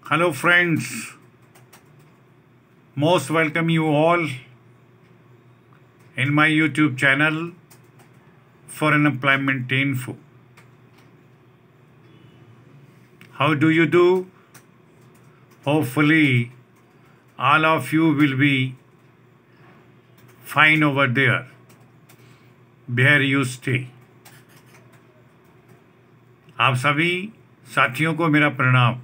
Hello friends, most welcome you all in my YouTube channel for unemployment info. How do you do? Hopefully all of you will be fine over there where you stay. आप सभी साथियों को मेरा प्रणाम।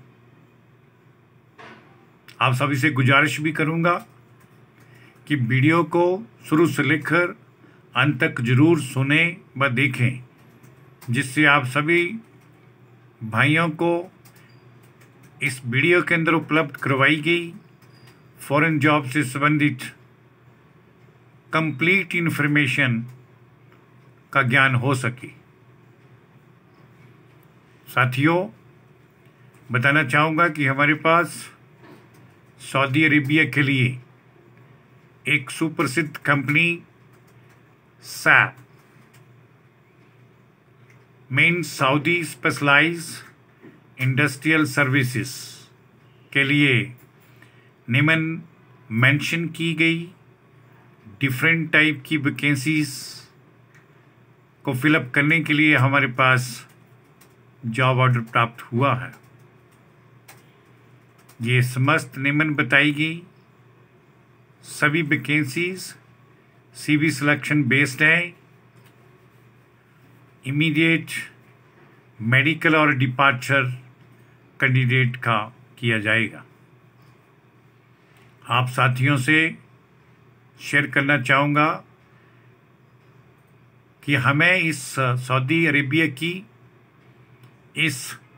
आप सभी से गुजारिश भी करूंगा कि वीडियो को शुरू से लेकर अंत तक जरूर सुने व देखें, जिससे आप सभी भाइयों को इस वीडियो के अंदर उपलब्ध करवाई गई फॉरेन जॉब से संबंधित कंप्लीट इन्फॉर्मेशन का ज्ञान हो सके। साथियों, बताना चाहूँगा कि हमारे पास सऊदी अरेबिया के लिए एक सुप्रसिद्ध कंपनी सैप मेन सऊदी स्पेशलाइज्ड इंडस्ट्रियल सर्विसेज के लिए निम्न मेंशन की गई डिफरेंट टाइप की वैकेंसीज को फिलअप करने के लिए हमारे पास जॉब ऑर्डर प्राप्त हुआ है। ये समस्त निम्न बताई गई सभी वैकेंसीज सीवी सिलेक्शन बेस्ड है। इमीडिएट मेडिकल और डिपार्चर कैंडिडेट का किया जाएगा। आप साथियों से शेयर करना चाहूँगा कि हमें इस सऊदी अरेबिया की इस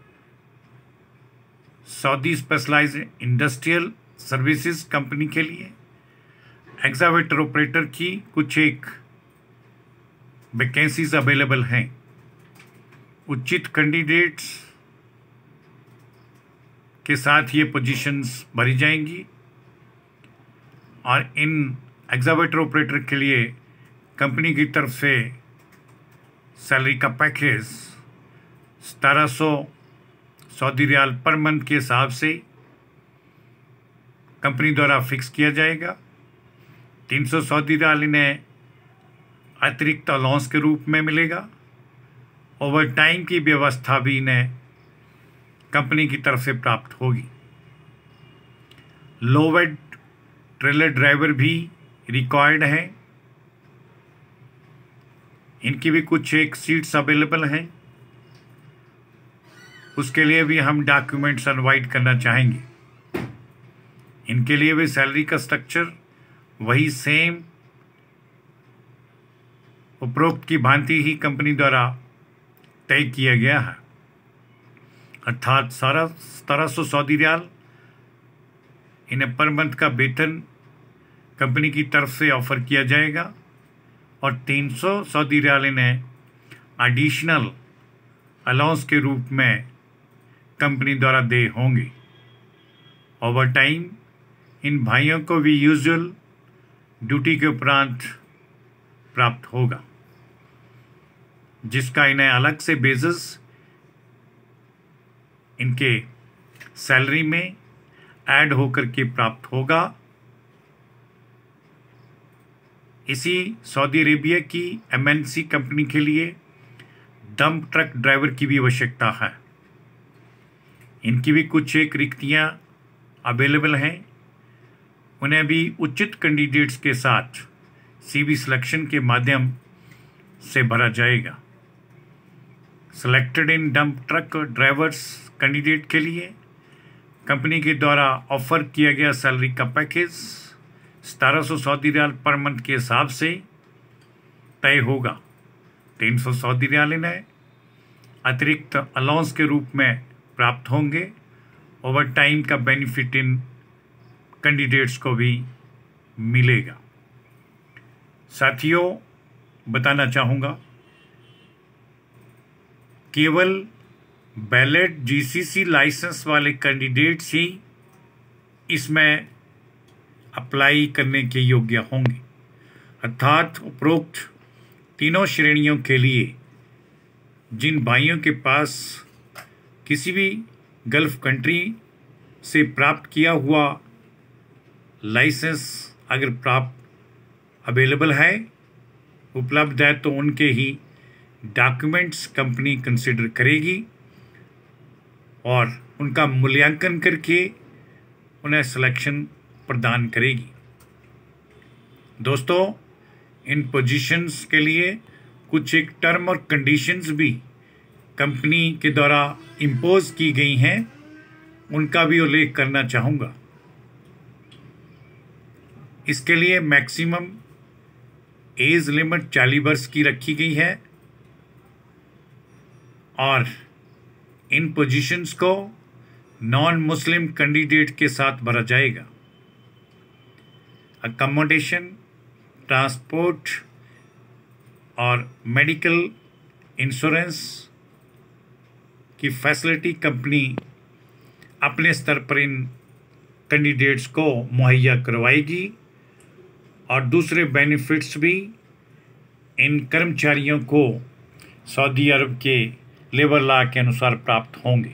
Saudi specialised industrial services company के लिए एक्सकावेटर ऑपरेटर की कुछ एक वैकेंसीज अवेलेबल हैं। उचित कैंडिडेट्स के साथ ये पोजीशंस भरी जाएंगी और इन एक्सकावेटर ऑपरेटर के लिए कंपनी की तरफ से सैलरी का package 1700 Saudi riyal per month के हिसाब से कंपनी द्वारा फिक्स किया जाएगा। 300 सऊदी रियाल इन्हें अतिरिक्त अलाउंस के रूप में मिलेगा। ओवर टाइम की व्यवस्था भी इन्हें कंपनी की तरफ से प्राप्त होगी। लोवेड ट्रेलर ड्राइवर भी रिक्वायर्ड है। इनकी भी कुछ एक सीट्स अवेलेबल हैं। उसके लिए भी हम डॉक्यूमेंट्स अनवाइड करना चाहेंगे। इनके लिए भी सैलरी का स्ट्रक्चर वही सेम उपरोक्त की भांति ही कंपनी द्वारा तय किया गया है, अर्थात 1700 सऊदी रियाल इन्हें पर मंथ का वेतन कंपनी की तरफ से ऑफर किया जाएगा और 300 सऊदी रियाल इन्हें एडिशनल अलाउंस के रूप में कंपनी द्वारा दे होंगे। ओवर टाइम इन भाइयों को भी यूजुअल ड्यूटी के उपरांत प्राप्त होगा, जिसका इन्हें अलग से बेसिस इनके सैलरी में ऐड होकर के प्राप्त होगा। इसी सऊदी अरेबिया की एमएनसी कंपनी के लिए डंप ट्रक ड्राइवर की भी आवश्यकता है। इनकी भी कुछ एक रिक्तियां अवेलेबल हैं। उन्हें भी उचित कैंडिडेट्स के साथ सीवी सिलेक्शन के माध्यम से भरा जाएगा। सिलेक्टेड इन डंप ट्रक ड्राइवर्स कैंडिडेट के लिए कंपनी के द्वारा ऑफर किया गया सैलरी का package 1700 Saudi riyal per month के हिसाब से तय होगा। 300 सऊदी रियाल इन्हें अतिरिक्त अलाउंस के रूप में प्राप्त होंगे। ओवर टाइम का बेनिफिट इन कैंडिडेट्स को भी मिलेगा। साथियों, बताना चाहूँगा केवल वैलिड जीसीसी लाइसेंस वाले कैंडिडेट्स ही इसमें अप्लाई करने के योग्य होंगे, अर्थात उपरोक्त तीनों श्रेणियों के लिए जिन भाइयों के पास किसी भी गल्फ कंट्री से प्राप्त किया हुआ लाइसेंस अगर प्राप्त अवेलेबल है, उपलब्ध है, तो उनके ही डॉक्यूमेंट्स कंपनी कंसिडर करेगी और उनका मूल्यांकन करके उन्हें सिलेक्शन प्रदान करेगी। दोस्तों, इन पोजीशंस के लिए कुछ एक टर्म और कंडीशंस भी कंपनी के द्वारा इम्पोज की गई हैं, उनका भी उल्लेख करना चाहूँगा। इसके लिए मैक्सिमम एज लिमिट 40 वर्ष की रखी गई है और इन पोजीशंस को नॉन मुस्लिम कैंडिडेट के साथ भरा जाएगा। अकोमोडेशन, ट्रांसपोर्ट और मेडिकल इंश्योरेंस की फैसिलिटी कंपनी अपने स्तर पर इन कैंडिडेट्स को मुहैया करवाएगी और दूसरे बेनिफिट्स भी इन कर्मचारियों को सऊदी अरब के लेबर लॉ के अनुसार प्राप्त होंगे।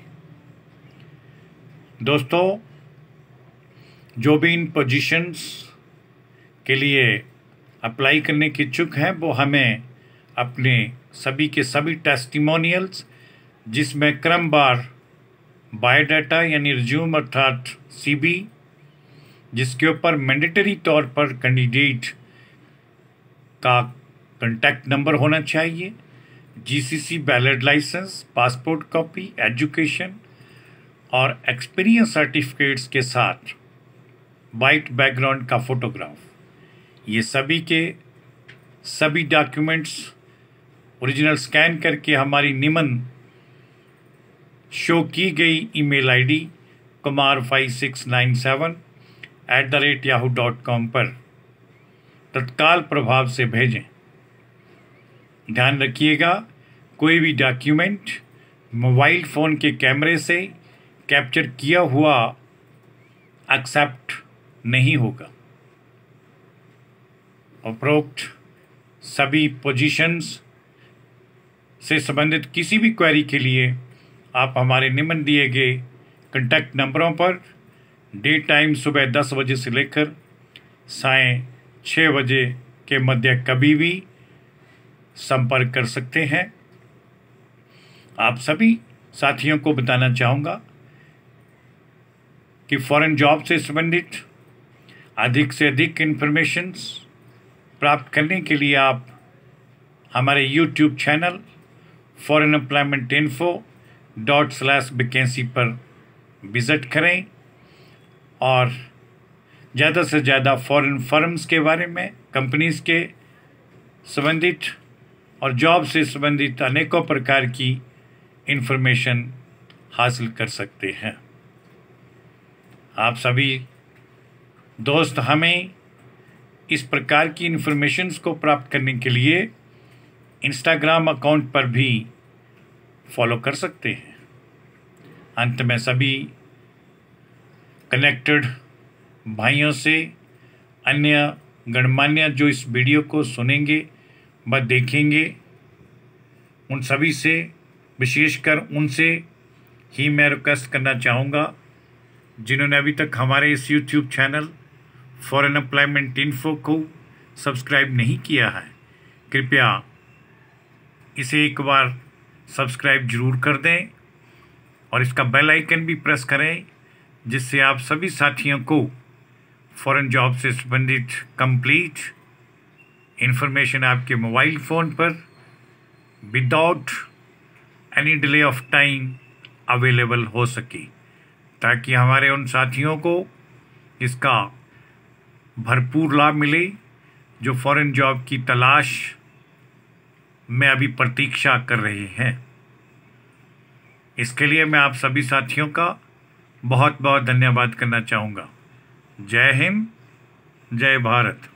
दोस्तों, जो भी इन पोजीशंस के लिए अप्लाई करने के इच्छुक हैं, वो हमें अपने सभी के सभी टेस्टिमोनियल्स, जिसमें क्रमवार बायोडाटा यानी रिज्यूम अर्थात सीबी, जिसके ऊपर मैंडेटरी तौर पर कैंडिडेट का कॉन्टैक्ट नंबर होना चाहिए, GCC valid licence, passport copy, education और एक्सपीरियंस सर्टिफिकेट्स के साथ वाइट बैकग्राउंड का फोटोग्राफ, ये सभी के सभी डॉक्यूमेंट्स ओरिजिनल स्कैन करके हमारी निम्न शो की गई ईमेल आईडी kumar5697@yahoo.com पर तत्काल प्रभाव से भेजें। ध्यान रखिएगा, कोई भी डॉक्यूमेंट मोबाइल फ़ोन के कैमरे से कैप्चर किया हुआ एक्सेप्ट नहीं होगा। उपरोक्त सभी पोजीशंस से संबंधित किसी भी क्वेरी के लिए आप हमारे निम्न दिए गए कॉन्टैक्ट नंबरों पर डे टाइम सुबह 10 बजे से लेकर सायं 6 बजे के मध्य कभी भी संपर्क कर सकते हैं। आप सभी साथियों को बताना चाहूँगा कि फॉरेन जॉब से संबंधित अधिक से अधिक इन्फॉर्मेशंस प्राप्त करने के लिए आप हमारे YouTube चैनल foreignemploymentinfo./vacancy पर विज़िट करें और ज़्यादा से ज़्यादा फॉरेन फर्म्स के बारे में, कंपनीज़ के संबंधित और जॉब से संबंधित अनेकों प्रकार की इन्फॉर्मेशन हासिल कर सकते हैं। आप सभी दोस्त हमें इस प्रकार की इन्फॉर्मेशंस को प्राप्त करने के लिए इंस्टाग्राम अकाउंट पर भी फॉलो कर सकते हैं। अंत में सभी कनेक्टेड भाइयों से, अन्य गणमान्य जो इस वीडियो को सुनेंगे व देखेंगे, उन सभी से, विशेषकर उनसे ही मैं रिक्वेस्ट करना चाहूँगा जिन्होंने अभी तक हमारे इस YouTube channel foreign employment info को सब्सक्राइब नहीं किया है, कृपया इसे एक बार सब्सक्राइब जरूर कर दें और इसका बेल आइकन भी प्रेस करें, जिससे आप सभी साथियों को फॉरेन जॉब से संबंधित कंप्लीट इन्फॉर्मेशन आपके मोबाइल फ़ोन पर without any delay of time available हो सके, ताकि हमारे उन साथियों को इसका भरपूर लाभ मिले जो फॉरेन जॉब की तलाश में अभी प्रतीक्षा कर रहे हैं। इसके लिए मैं आप सभी साथियों का बहुत बहुत धन्यवाद करना चाहूँगा। जय हिंद, जय भारत।